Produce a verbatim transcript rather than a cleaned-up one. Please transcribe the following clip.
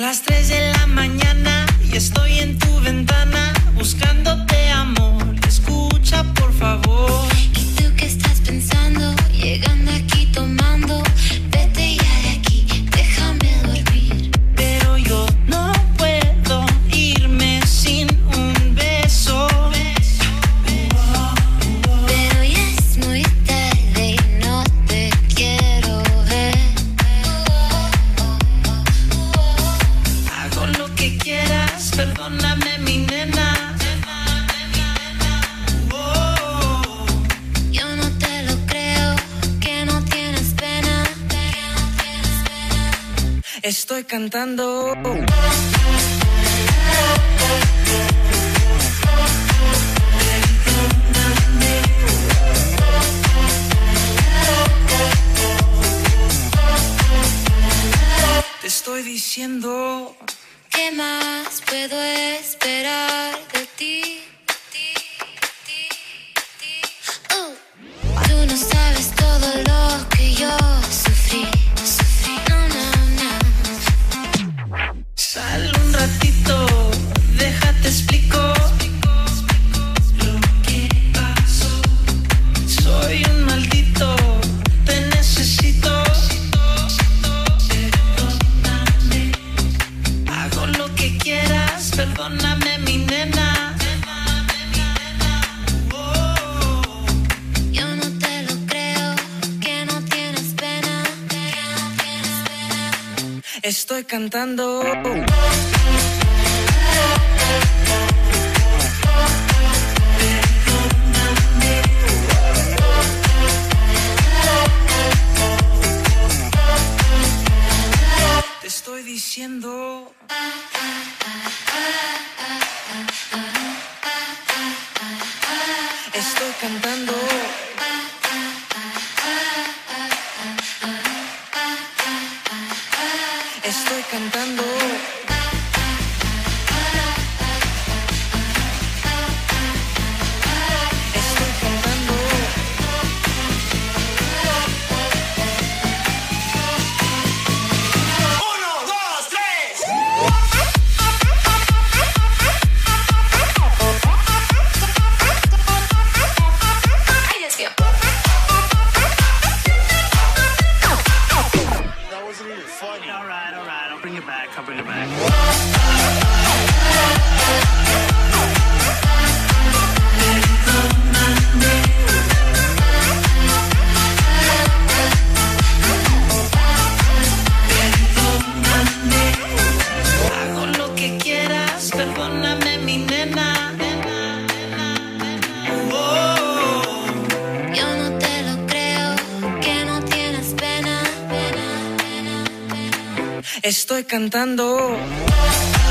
las tres de la mañana y estoy en tu ventana buscándote amor. Escucha por favor. ¿Y tú qué estás pensando? Llegando aquí tomando. Vete ya de aquí, déjame dormir. Pero yo no puedo irme sin un beso. Pero ya es muy tarde y no te quiero ver. Hago lo que quieras, perdóname mi nena. Yo no te lo creo, que no tienes pena. Estoy cantando. Te estoy diciendo. ¿Qué más puedo esperar de ti? Uh. Tú no sabes todo lo que yo sufrí, sufrí. No, no, no. Sal un ratito, déjate explico lo que pasó. Soy un maldito, te necesito. Perdóname, hago lo que quieras, perdóname mi nena. Yo no te lo creo, que no tienes pena. Estoy cantando. Te estoy diciendo. Estoy cantando. Estoy cantando. Estoy cantando. Uno, dos, tres. Ay, Dios mío. That wasn't even funny. All right, all right. I'll bring it back. I'll bring it back. Hago lo que quieras, perdóname mi nena. Oh, Yo no te lo creo, que no tienes pena. estoy cantando.